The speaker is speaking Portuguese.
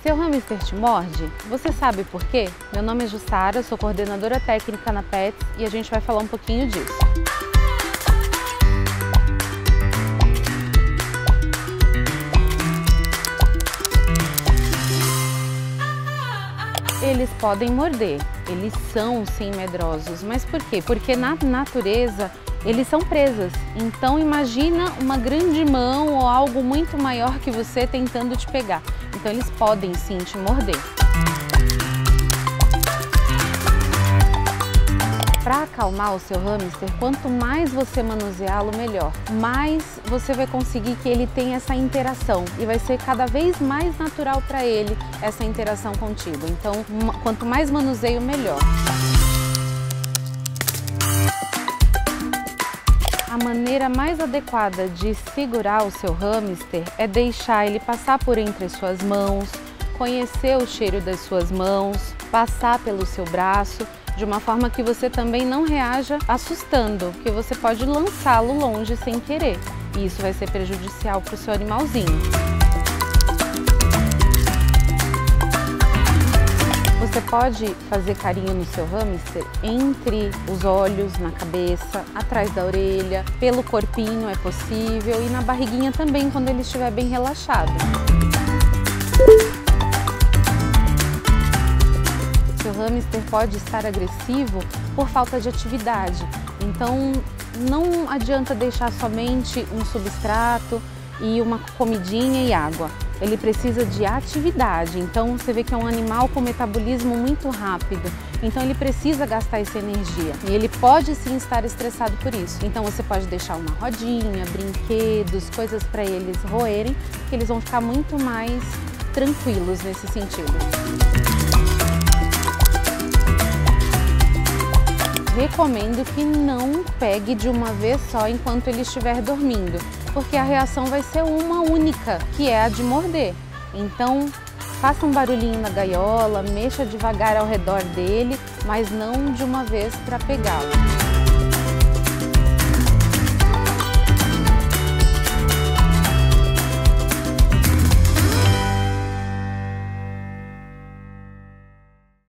Seu hamster te morde? Você sabe por quê? Meu nome é Jussara, sou coordenadora técnica na Pets e a gente vai falar um pouquinho disso. Eles podem morder, eles são sim medrosos, mas por quê? Porque na natureza eles são presas, então imagina uma grande mão ou algo muito maior que você tentando te pegar, então eles podem sim te morder. Para acalmar o seu hamster, quanto mais você manuseá-lo, melhor. Mais você vai conseguir que ele tenha essa interação e vai ser cada vez mais natural para ele essa interação contigo. Então, quanto mais manuseio, melhor. A maneira mais adequada de segurar o seu hamster é deixar ele passar por entre as suas mãos, conhecer o cheiro das suas mãos, passar pelo seu braço, de uma forma que você também não reaja assustando, porque você pode lançá-lo longe sem querer, e isso vai ser prejudicial para o seu animalzinho. Você pode fazer carinho no seu hamster entre os olhos, na cabeça, atrás da orelha, pelo corpinho é possível e na barriguinha também, quando ele estiver bem relaxado. O hamster pode estar agressivo por falta de atividade, então não adianta deixar somente um substrato e uma comidinha e água. Ele precisa de atividade, então você vê que é um animal com metabolismo muito rápido, então ele precisa gastar essa energia e ele pode sim estar estressado por isso. Então você pode deixar uma rodinha, brinquedos, coisas para eles roerem, que eles vão ficar muito mais tranquilos nesse sentido. Recomendo que não pegue de uma vez só enquanto ele estiver dormindo, porque a reação vai ser uma única, que é a de morder. Então, faça um barulhinho na gaiola, mexa devagar ao redor dele, mas não de uma vez para pegá-lo.